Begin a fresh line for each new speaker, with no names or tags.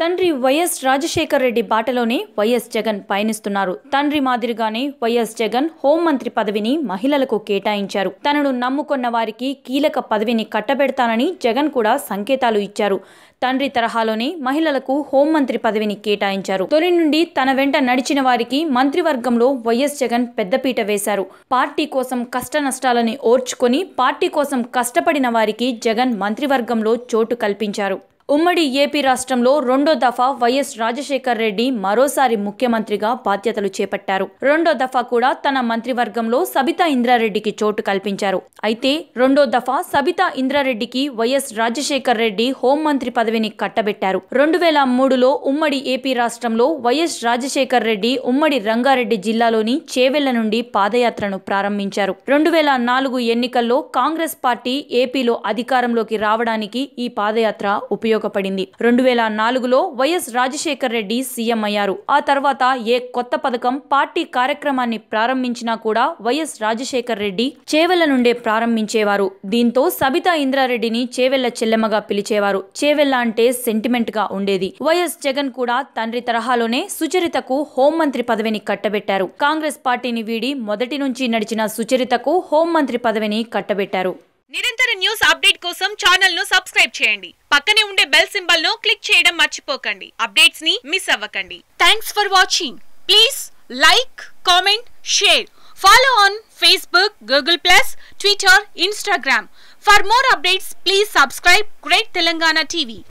తండ్రి వైఎస్ రాజశేఖర్ రెడ్డి బాటలోనే వైఎస్ జగన్ పయనిస్తున్నారు. తండ్రి మాదిరిగానే వైఎస్ జగన్ హోంమంత్రి పదవిని మహిళలకు కేటాయించారు. తనను నమ్ముకున్న వారికి కీలక పదవిని కట్టబెడతానని జగన్ కూడా సంకేతాలు ఇచ్చారు. తండ్రి తరహాలోనే మహిళలకు హోంమంత్రి పదవిని కేటాయించారు. తొలి నుండి తన వెంట నడిచిన వారికి మంత్రివర్గంలో వైఎస్ జగన్ పెద్దపీట వేశారు. పార్టీ కోసం కష్ట నష్టాలని ఓర్చుకొని పార్టీ కోసం కష్టపడిన వారికి జగన్ మంత్రివర్గంలో చోటు కల్పించారు. ఉమ్మడి ఏపీ రాష్ట్రంలో రెండో దఫా వైఎస్ రాజశేఖర్ రెడ్డి మరోసారి ముఖ్యమంత్రిగా బాధ్యతలు చేపట్టారు. రెండో దఫా కూడా తన మంత్రివర్గంలో సబితా ఇంద్రారెడ్డికి చోటు కల్పించారు. అయితే రెండో దఫా సబితా ఇంద్రారెడ్డికి వైఎస్ రాజశేఖర్ రెడ్డి హోంమంత్రి పదవిని కట్టబెట్టారు. 2003లో ఉమ్మడి ఏపీ రాష్ట్రంలో వైఎస్ రాజశేఖర్ రెడ్డి ఉమ్మడి రంగారెడ్డి జిల్లాలోని చేవెళ్ల నుండి పాదయాత్రను ప్రారంభించారు. 2004 ఎన్నికల్లో కాంగ్రెస్ పార్టీ ఏపీలో అధికారంలోకి రావడానికి ఈ పాదయాత్ర ఉపయోగపడింది. 2004లో వైఎస్ రాజశేఖర్ రెడ్డి సీఎం అయ్యారు. ఆ తర్వాత ఏ కొత్త పథకం పార్టీ కార్యక్రమాన్ని ప్రారంభించినా కూడా వైఎస్ రాజశేఖర్ రెడ్డి చేవెళ్ల నుండే ప్రారంభించేవారు. దీంతో సబితా ఇంద్రారెడ్డిని చేవెళ్ల చెల్లెమ్మగా పిలిచేవారు. చేవెళ్ల అంటే సెంటిమెంట్ గా ఉండేది. వైఎస్ జగన్ కూడా తండ్రి తరహాలోనే సుచరితకు హోంమంత్రి పదవిని కట్టబెట్టారు. కాంగ్రెస్ పార్టీని వీడి మొదటి నుంచి నడిచిన సుచరితకు హోంమంత్రి పదవిని కట్టబెట్టారు.
నిరంతర న్యూస్ అప్డేట్ కోసం ఛానల్ ను సబ్స్క్రైబ్ చేయండి. పక్కనే ఉండే బెల్ సింబల్ ను క్లిక్ చేయడం మర్చిపోకండి. అప్డేట్స్ ని మిస్ అవ్వకండి. Thanks for watching. Please like, comment, share. Follow on Facebook, Google+, Twitter, Instagram. For more updates, please subscribe Great Telangana TV.